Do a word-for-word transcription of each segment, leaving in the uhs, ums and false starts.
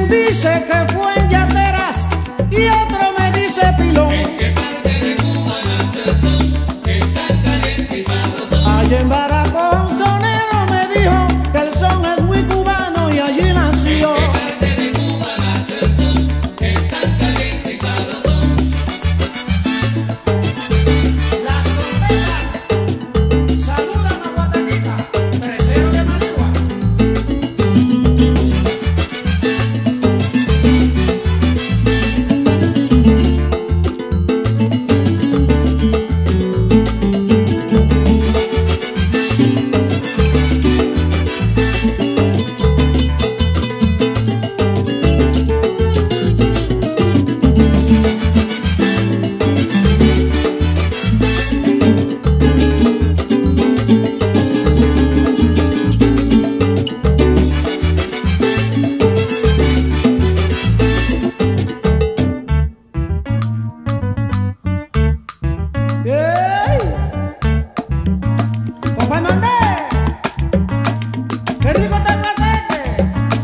dice que fue en Yateras y otro me dice Pilón. ¿En qué parte de Cuba nace el son? Que es tan caliente y sabroso. Allá en Baracón un sonero me dijo que el son es muy cubano y allí nació. ¿En qué parte de Cuba nace el son? Que es tan caliente y sabroso. Las trompetas saludan a Guataquita, tercero de Manigua. ¡Ey! ¡Papá Mandé! ¡Qué rico está el guateque!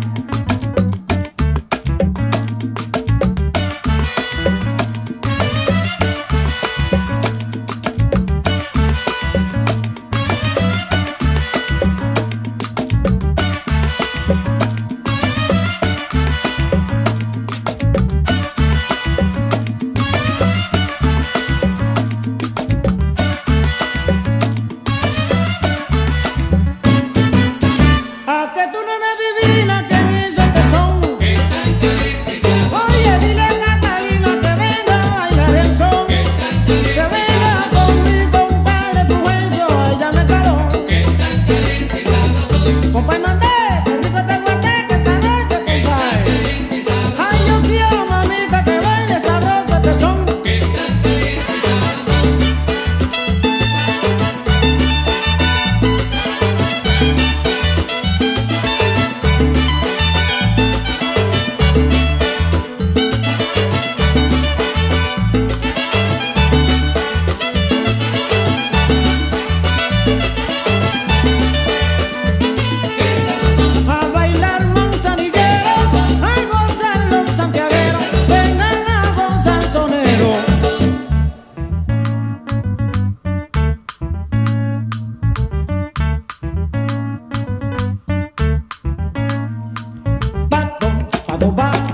¿A que tú no me adivinas quién hizo este son? Que es tan caliente y sabroso. Oye, dile a Catalina que venga a bailar el son. Que es tan Que caliente y venga sabroso. con mi compadre Pujencio, ella me caló. Que es tan caliente y sabroso. Compa Mandé, qué rico este guateque esta noche, Que es tan compadre. caliente y sabroso. Ay, yo quiero, mamita, que baile sabroso este son. Que es tan caliente y sabroso. Que es sabroso. A bailar manzanillero, a gozar los santiagueros, vengan a gozar sonero. Pato, pato, pato.